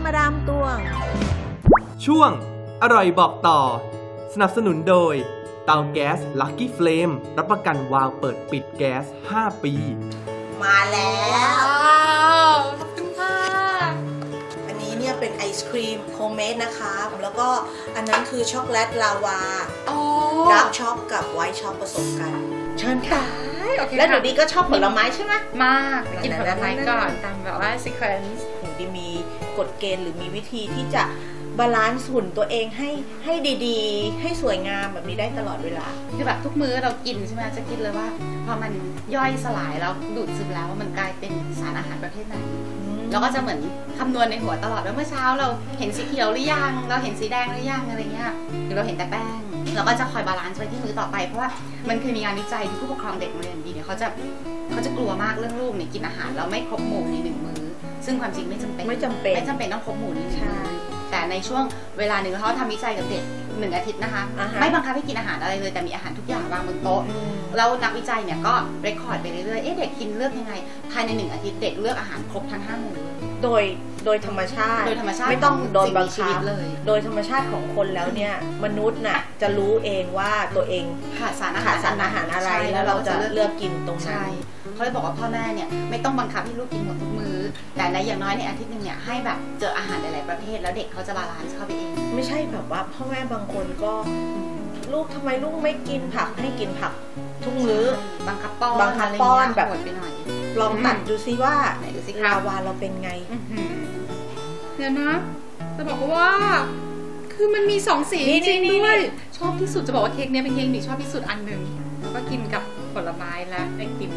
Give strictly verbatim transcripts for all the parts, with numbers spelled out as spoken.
มาดามตวงช่วงอร่อยบอกต่อสนับสนุนโดยเตาแก๊ส Lucky Flame รับประกันวาล์วเปิดปิดแก๊สห้าปีมาแล้วขอบคุณค่ะอันนี้เนี่ยเป็นไอศครีมโฮมเมดนะคะแล้วก็อันนั้นคือช็อกโกแลตลาวาดาร์กช็อกกับไวท์ช็อกผสมกันเชิญค่ะแล้วหนูดีก็ชอบผลไม้ใช่ไหมมากกินผลไม้ก่อนตามแบบว่าซีเควนซ์หนูดีมีกฎเกณฑ์หรือมีวิธีที่จะบาลานซ์หุ่นตัวเองให้ให้ดีๆให้สวยงามแบบนี้ได้ตลอดเวลาคือแบบทุกมื้อเรากินใช่ไหมจะคิดเลยว่าพอมันย่อยสลายแล้วดูดซึมแล้วมันกลายเป็นสารอาหารประเภทไหนเราก็จะเหมือนคำนวณในหัวตลอดว่าเมื่อเช้าเราเห็นสีเขียวหรือยังเราเห็นสีแดงหรือยังอะไรเงี้ยหรือเราเห็นแต่แป้งเราก็จะคอยบาลานซ์ไว้ที่มื้อต่อไปเพราะว่ามันเคยมีงานวิจัยที่ผู้ปกครองเด็กโรงเรียนดีเนี่ยเขาจะเขาจะกลัวมากเรื่องลูกเนี่ยกินอาหารแล้วไม่ครบหมู่ในหนึ่งมื้อซึ่งความจริงไม่จำเป็นไม่จำเป็นไม่จำเป็นต้องครบหมู่ในหนึ่งมื้อแต่ในช่วงเวลาหนึ่งเขาทำวิจัยกับเด็กหนึ่งอาทิตย์นะคะ uh-huh. ไม่บังคับให้กินอาหารอะไรเลยแต่มีอาหารทุกอย่างวางบนโต๊ะแล้วนักวิจัยเนี่ยก็เรคคอร์ดไปเรื่อยๆเอ๊ะเด็กกินเลือกยังไงภายในหนึ่งอาทิตย์เด็กเลือกอาหารครบทั้งห้าหมู่โดยโดยธรรมชาติโดยธรรมชาติไม่ต้องโดนบังคับเลยโดยธรรมชาติของคนแล้วเนี่ยมนุษย์น่ะจะรู้เองว่าตัวเองขาดสารอาหารขาดสารอาหารอะไรแล้วเราจะเลือกกินตรงนั้นเขาเลยบอกว่าพ่อแม่เนี่ยไม่ต้องบังคับให้ลูกกินหมดทุกมื้อแต่ในอย่างน้อยในอาทิตย์นึงเนี่ยให้แบบเจออาหารหลายๆประเภทแล้วเด็กเขาจะบาลานซ์เข้าไปเองไม่ใช่แบบว่าพ่อแม่บางคนก็ลูกทำไมลูกไม่กินผักให้กินผักทุกมื้อบังคับป้อนบังคับป้อนแบบไปหน่อยลองตัดดูซิว่าลาวาเราเป็นไงเดี๋ยวนะจะบอกว่าคือมันมีสองสีจริงด้วยชอบที่สุดจะบอกว่าเค้กเนี้ยเป็นเค้กที่ชอบที่สุดอันหนึ่งแล้วก็กินกับผลไม้และไอติม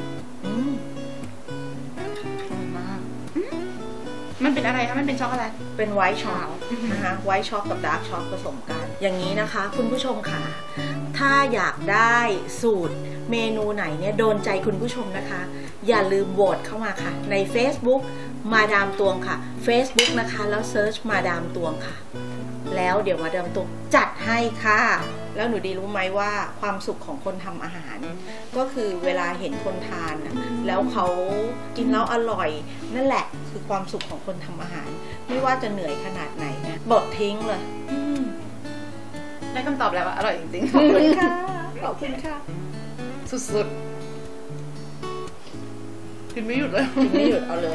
มันเป็นอะไรคะมันเป็นช็อกโกแลตเป็นไวท์ช็อกนะคะไวท์ช็อกกับดาร์กช็อกผสมกันอย่างนี้นะคะคุณผู้ชมค่ะถ้าอยากได้สูตรเมนูไหนเนี่ยโดนใจคุณผู้ชมนะคะอย่าลืมโหวตเข้ามาค่ะใน Facebook มาดามตวงค่ะ Facebook นะคะแล้วเซิร์ชมาดามตวงค่ะแล้วเดี๋ยวมาดามตวงจัดให้ค่ะแล้วหนูดีรู้ไหมว่าความสุขของคนทำอาหารก็คือเวลาเห็นคนทานแล้วเขากินแล้วอร่อยนั่นแหละคือความสุขของคนทำอาหารไม่ว่าจะเหนื่อยขนาดไหนนะบดทิ้งเลยได้คำตอบแล้วว่าอร่อยจริงๆขอบคุณค่ะขอบคุณค่ะสุดๆกินไม่หยุดเลยกินไม่หยุดเอาเลย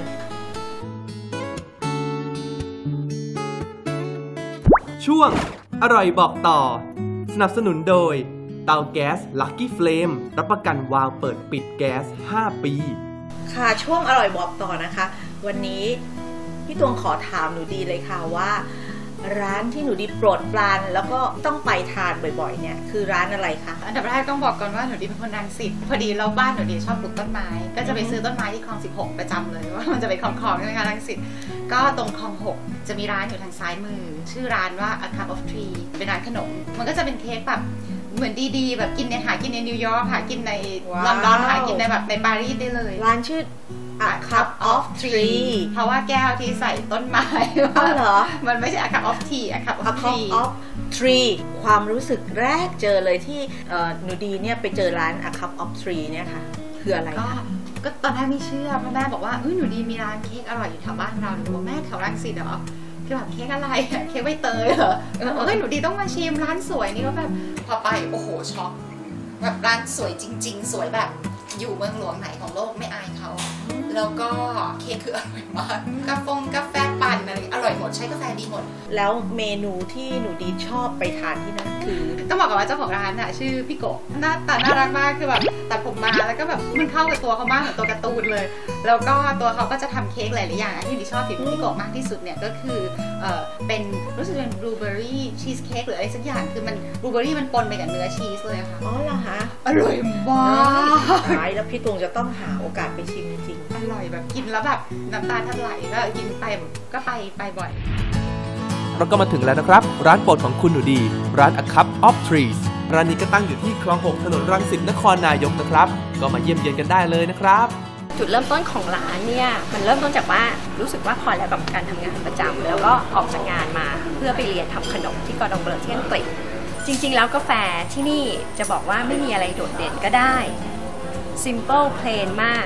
ช่วงอร่อยบอกต่อสนับสนุนโดยเตาแก๊ส Lucky Flame รับประกันวาล์วเปิดปิดแก๊สห้าปีค่ะช่วงอร่อยบอกต่อนะคะวันนี้พี่ตวงขอถามหนูดีเลยค่ะว่าร้านที่หนูดีโปรดปรานแล้วก็ต้องไปทานบ่อยๆเนี่ยคือร้านอะไรคะอันดับแรกต้องบอกก่อนว่าหนูดีเป็นคนรังสิตพอดีเราบ้านหนูดีชอบปลูกต้นไม้ก็จะไปซื้อต้นไม้ที่คลองสิบหกประจำเลยว่ามันจะไปคลองคลองใช่ไหมคะรังสิตก็ตรงคลองหกจะมีร้านอยู่ทางซ้ายมือชื่อร้านว่า A Cup of Tea เป็นร้านขนมมันก็จะเป็นเค้กแบบเหมือนดีๆแบบกินในหากินในนิวยอร์กหากินในลอนดอนหากินในแบบในปารีสได้เลยร้านชื่อA Cup of Tea เพราะว่าแก้วที่ใส่ต้นไม้อ๋อเหรอมันไม่ใช่ A Cup of Tea A Cup of Tea Tree ความรู้สึกแรกเจอเลยที่หนูดีเนี่ยไปเจอร้าน A Cup of Tea เนี่ยค่ะคืออะไรก็ก็ตอนแรกไม่เชื่อเพราะแม่บอกว่าเอ้ยหนูดีมีร้านเค้กอร่อยอยู่แถวบ้านเราหนูบอกแม่แถวรังสิตเหรอคือแบบเค้กอะไรเค้กใบเตยเหรอเออหนูดีต้องมาชิมร้านสวยนี่ก็แบบพอไปโอ้โหช็อกแบบร้านสวยจริงๆสวยแบบอยู่เมืองหลวงไหนของโลกไม่อายเขาแล้วก็เค้กคืออร่อยมากกาแฟกาแฟปั่นอะไรอร่อยหมดใช้กาแฟดีหมดแล้วเมนูที่หนูดีชอบไปทานที่นั่นคือต้องบอกก่อนว่าเจ้าของร้านน่ะชื่อพี่โกะหน้าตาน่ารักมากคือแบบตัดผมมาแล้วก็แบบมันเข้ากับตัวเขามากเหมือนตัวการ์ตูนเลยแล้วก็ตัวเขาก็จะทำเค้กหลายๆอย่างที่ดีชอบที่พี่โกะมากที่สุดเนี่ยก็คือเออเป็นรู้สึกเป็นบลูเบอร์รี่ชีสเค้กหรืออะไรสักอย่างคือมันบลูเบอร์รี่มันปนไปกับเนื้อชีสเลยค่ะอ๋อเหรอคะอร่อยมากใช่แล้วพี่ตวงจะต้องหาโอกาสไปชิมจริงอร่อยแบบกินแล้วแบบน้ำตาแทบไหลก็กินไปก็ไปไปบ่อยเราก็มาถึงแล้วนะครับร้านโปรดของคุณหนูดีร้าน A Cup of Trees ร้านนี้ก็ตั้งอยู่ที่คลองหกถนนรังสิตนครนายกนะครับก็มาเยี่ยมเยียนกันได้เลยนะครับจุดเริ่มต้นของร้านเนี่ยมันเริ่มต้นจากว่ารู้สึกว่าพอแล้วกับการทำงานประจำแล้วก็ออกจากงานมาเพื่อไปเรียนทำขนมที่กอร์ดองเบลที่อังกฤษจริงๆแล้วกาแฟที่นี่จะบอกว่าไม่มีอะไรโดดเด่นก็ได้ simple plain มาก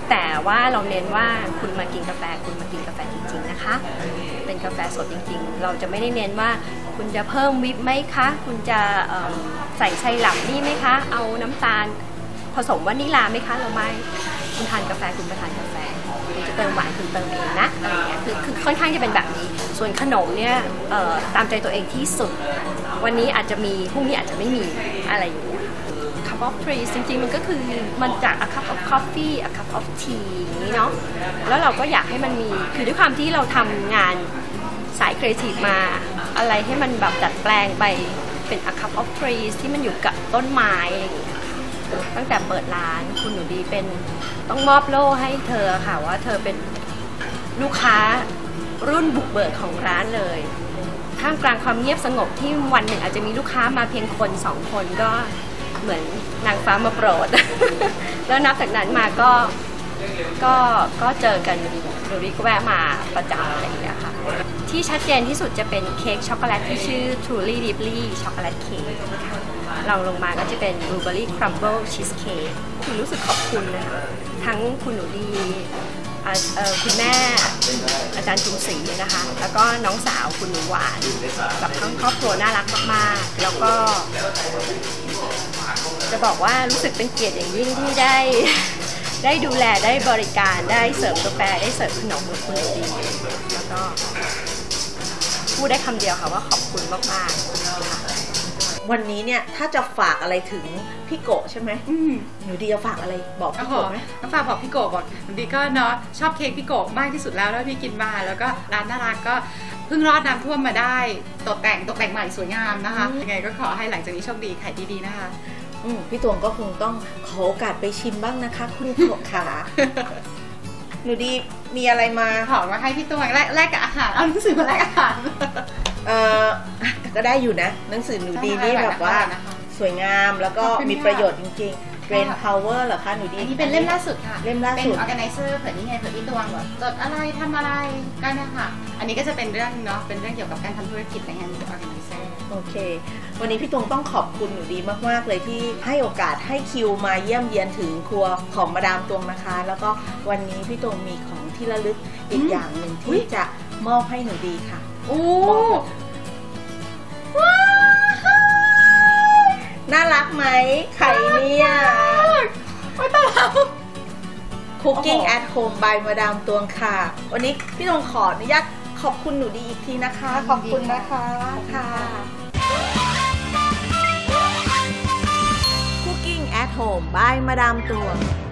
แต่ว่าเราเน้นว่าคุณมากินกาแฟคุณมากินกาแฟจริงๆนะคะเป็นกาแฟสดจริงๆเราจะไม่ได้เน้นว่าคุณจะเพิ่มวิปไหมคะคุณจะใส่ไซรัปนี่ไหมคะเอาน้ำตาลผสมวานิลาไหมคะเราไม่คุณทานกาแฟคุณมาทานกาแฟคุณจะเติมหวานคุณเติมเองนะอะไรเงี้ยคือคือค่อนข้างจะเป็นแบบนี้ส่วนขนมเนี่ยตามใจตัวเองที่สุดวันนี้อาจจะมีพรุ่งนี้อาจจะไม่มีอะไรอย่างเงี้ยcup of tea จริงๆมันก็คือมันจาก a cup of coffee a cup of tea อย่างนี้เนาะแล้วเราก็อยากให้มันมีคือด้วยความที่เราทำงานสายครีเอทีฟมาอะไรให้มันแบบดัดแปลงไปเป็น a cup of trees ที่มันอยู่กับต้นไม้อะไรอย่างเงี้ยตั้งแต่เปิดร้านคุณหนูดีเป็นต้องมอบโล่ให้เธอค่ะว่าเธอเป็นลูกค้ารุ่นบุกเบิกของร้านเลยท่ามกลางความเงียบสงบที่วันหนึ่งอาจจะมีลูกค้ามาเพียงคนสองคนก็เหมือนนางฟ้ามาโปรด แล้วนับจากนั้นมาก็ก็ก็เจอกันหนูดีก็แวะมาประจำอะไรอย่างเงี้ยค่ะที่ชัดเจนที่สุดจะเป็นเค้กช็อกโกแลตที่ชื่อ Truly Deeply Chocolate Cake เราลงมาก็จะเป็น Blueberry Crumble Cheesecake คือรู้สึกขอบคุณนะคะทั้งคุณหนูดีคุณแม่อาจารย์จุ๋มศรีนะคะแล้วก็น้องสาวคุณหนูหวานกับทั้งครอบครัวน่ารักมากๆแล้วก็จะบอกว่ารู้สึกเป็นเกียรติอย่างยิ่งที่ได้ได้ดูแลได้บริการได้เสิร์ฟกาแฟได้เสิร์ฟขนมคุณหนูดีแล้วก็พูดได้คำเดียวค่ะว่าขอบคุณมากๆวันนี้เนี่ยถ้าจะฝากอะไรถึงพี่โกะใช่ไหมหนูดีจะฝากอะไรบอกพี่โกะไหมก็ฝากบอกพี่โกะบอกหนูดีก็เนาะชอบเค้กพี่โกะมากที่สุดแล้วแล้วที่กินมาแล้วก็ร้านน่ารักก็เพิ่งรอดน้ำท่วมมาได้ตกแต่งตกแต่งใหม่สวยงามนะคะยังไงก็ขอให้หลังจากนี้โชคดีขายดีๆนะคะพี่ตวงก็คงต้องขอโอกาสไปชิมบ้างนะคะคุณโกะขาหนูดีมีอะไรมาขอมาให้พี่ตวงแลกแลกกับอาหารเอาหนังสือมาแลกอาหารเออก็ได้อยู่นะหนังสือหนูดีนี่แบบว่าสวยงามแล้วก็มีประโยชน์จริงๆ Brain Power เหรอคะหนูดีอันนี้เป็นเล่มล่าสุดค่ะเล่มล่าสุดเป็น Organizer เผื่อนี่ไงเผื่อพี่ตวงแบบจดอะไรทำอะไรกันนะคะอันนี้ก็จะเป็นเรื่องเนาะเป็นเรื่องเกี่ยวกับการทำธุรกิจในงาน Organizer โอเควันนี้พี่ตวงต้องขอบคุณหนูดีมากๆเลยที่ให้โอกาสให้คิวมาเยี่ยมเยียนถึงครัวของมาดามตวงนะคะแล้วก็วันนี้พี่ตวงมีของที่ระลึกอีกอย่างหนึ่งที่จะมอบให้หนูดีค่ะโอ้น่ารักไหมไข่เนี่ยไม่ต้องแล้ว Cooking at Home by มาดามตวงค่ะวันนี้พี่ตวงขออนุญาตขอบคุณหนูดีอีกทีนะคะขอบคุณนะคะค่ะ Cooking at Home by มาดามตวง